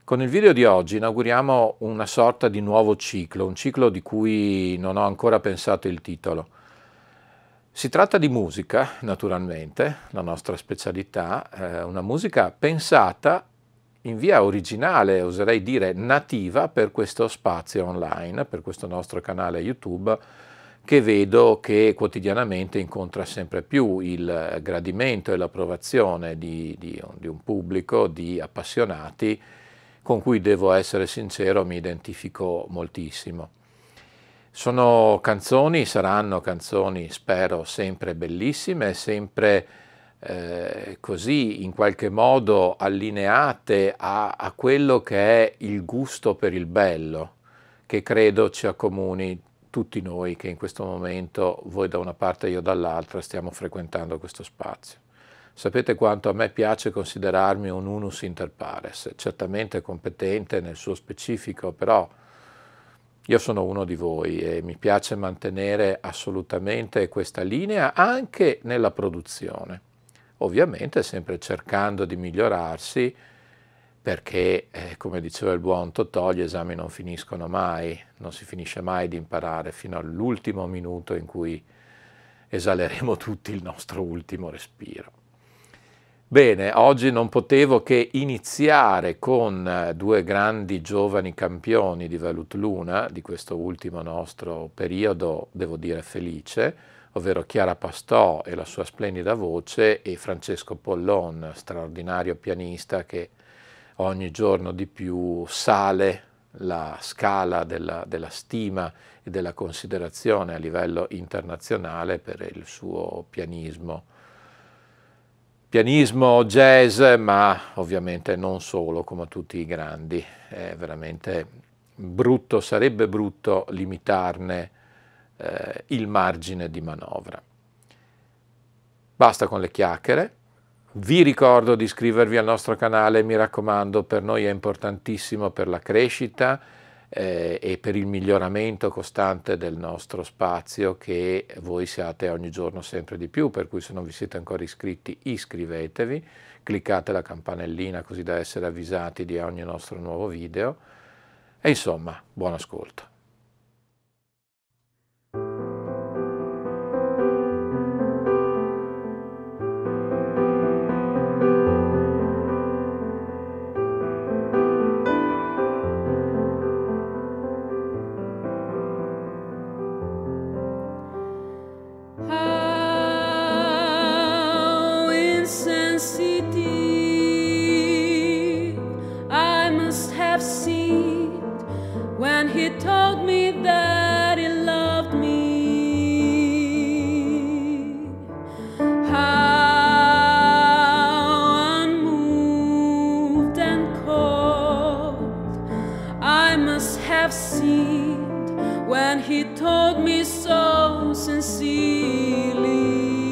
Con il video di oggi inauguriamo una sorta di nuovo ciclo, un ciclo di cui non ho ancora pensato il titolo. Si tratta di musica, naturalmente, la nostra specialità, una musica pensata in via originale, oserei dire nativa, per questo spazio online, per questo nostro canale YouTube, che vedo che quotidianamente incontra sempre più il gradimento e l'approvazione di un pubblico, di appassionati, con cui, devo essere sincero, mi identifico moltissimo. Sono canzoni, saranno canzoni, spero, sempre bellissime, sempre così in qualche modo allineate a quello che è il gusto per il bello, che credo ci accomuni tutti noi che in questo momento, voi da una parte e io dall'altra, stiamo frequentando questo spazio. Sapete quanto a me piace considerarmi un unus inter pares, certamente competente nel suo specifico, però io sono uno di voi e mi piace mantenere assolutamente questa linea anche nella produzione. Ovviamente sempre cercando di migliorarsi perché, come diceva il buon Totò, gli esami non finiscono mai, non si finisce mai di imparare fino all'ultimo minuto in cui esaleremo tutti il nostro ultimo respiro. Bene, oggi non potevo che iniziare con due grandi giovani campioni di Velut Luna, di questo ultimo nostro periodo, devo dire, felice, ovvero Chiara Pastò e la sua splendida voce e Francesco Pollon, straordinario pianista che ogni giorno di più sale la scala della stima e della considerazione a livello internazionale per il suo pianismo jazz, ma ovviamente non solo, come tutti i grandi. È veramente brutto, sarebbe brutto limitarne il margine di manovra. Basta con le chiacchiere. Vi ricordo di iscrivervi al nostro canale, mi raccomando, per noi è importantissimo per la crescita e per il miglioramento costante del nostro spazio, che voi siate ogni giorno sempre di più, per cui se non vi siete ancora iscritti iscrivetevi, cliccate la campanellina così da essere avvisati di ogni nostro nuovo video e insomma, buon ascolto. When he told me that he loved me, how unmoved and cold I must have seemed when he told me so sincerely.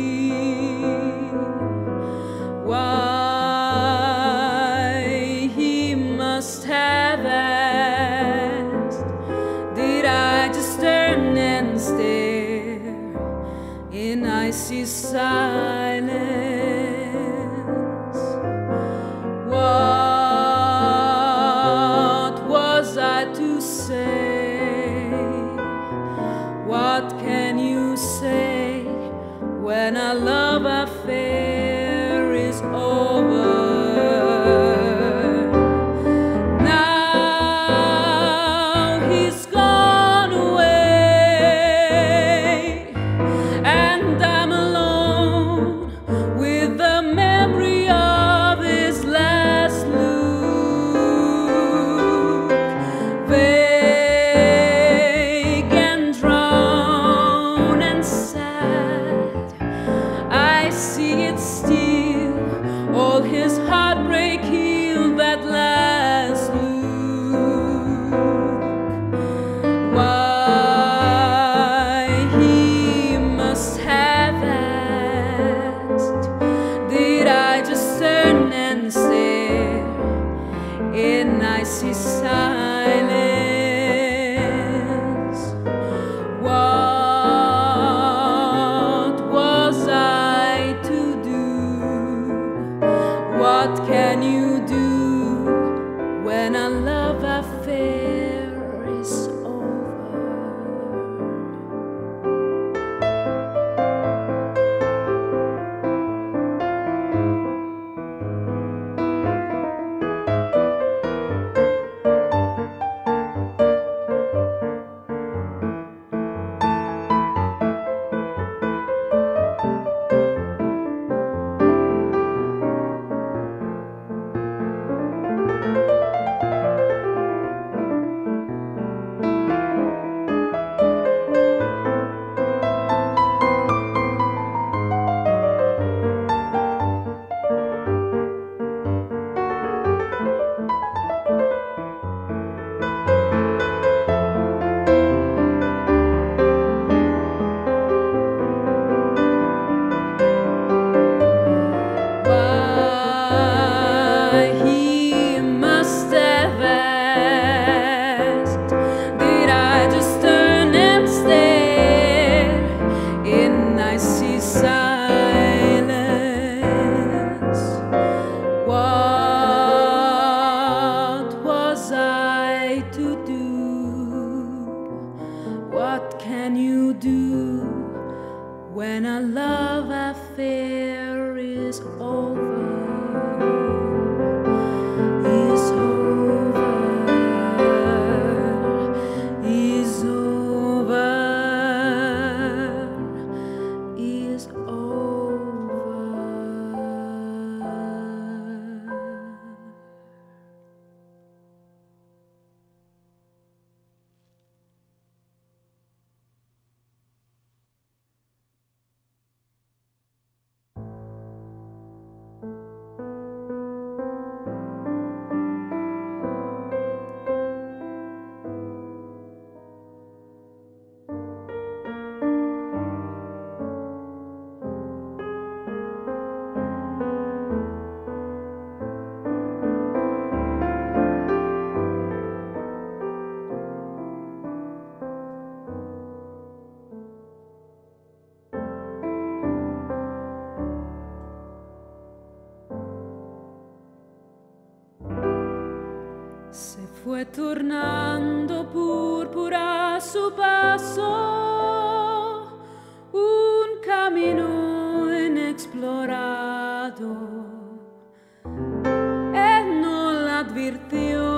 Why he must have asked, did I just turn and stare in icy silence? What was I to say? What can you say when a love affair is over? In icy silence, what was I to do? What can you do when I se fue tornando púrpura a su paso, un camino inexplorado. Él no la advirtió.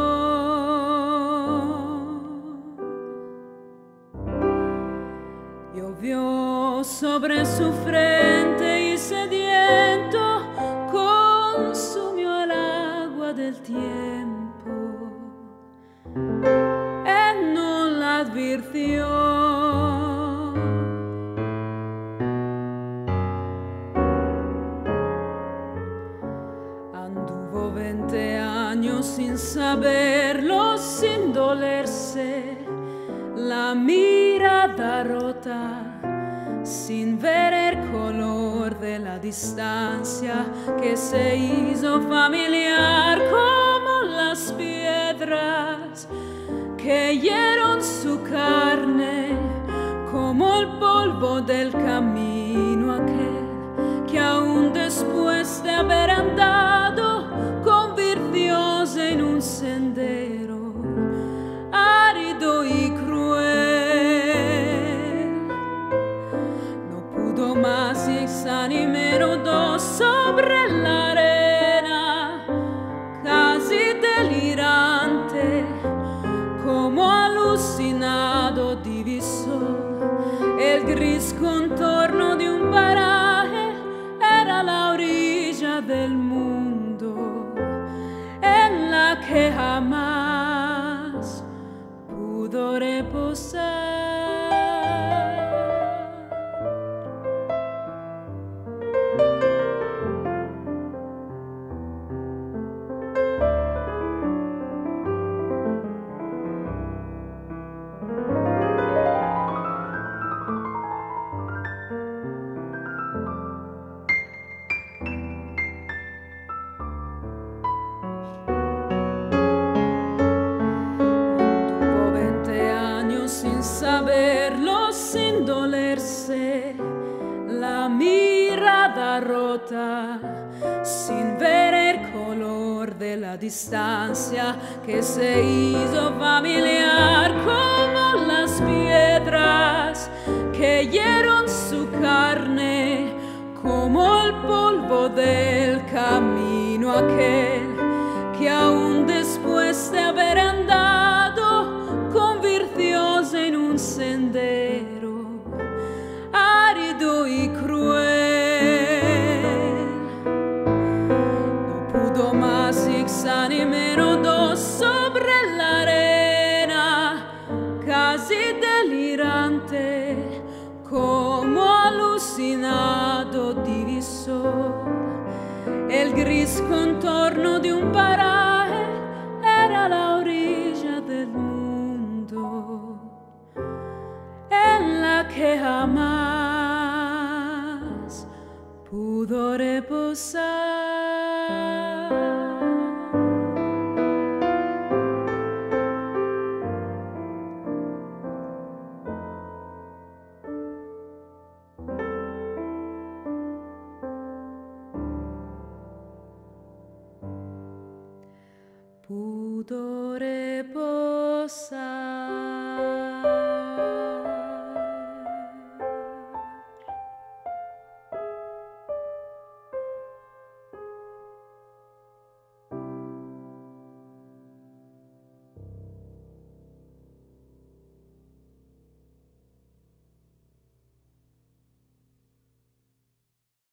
Llovió sobre su frente y sediento consumió el agua del tiempo. Él no la advirtió. Anduvo 20 años sin saberlo, sin dolerse, la mirada rota, sin ver el color de la distancia que se hizo familiar como las piedras que hierieron su carne, como el polvo del camino aquel que aún después de haber andado convirtióse en un sendero árido y cruel. No pudo más y exánime rodó sobre la arena, casi delirante, como alucinado divisó el gris contorno de un paraje. Era la orilla del mundo en la que jamás pudo reposar. Sin saberlo, sin dolerse, la mirada rota, sin ver el color de la distancia que se hizo familiar como las piedras que hierieron su carne, como el polvo del camino aquel que aún después de haber andado convirtióse en un sendero árido y cruel. No pudo más y exánime rodó sobre la arena, casi delirante, como alucinado divisó el gris contorno de un paraje. Era la orilla del mundo en la que jamás pudo reposar. Pudo reposar.